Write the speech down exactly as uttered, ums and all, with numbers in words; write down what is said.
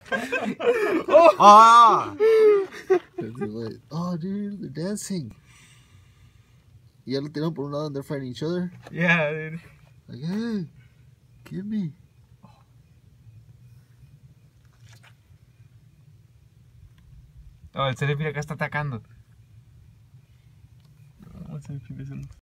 Oh! Ah! Oh, dude, they're dancing. Y ya lo tiraron por un lado and they're fighting each other. Yeah, dude. Like, hey, give me. Oh, el Celefir acá está atacando. No, el Celefir es un...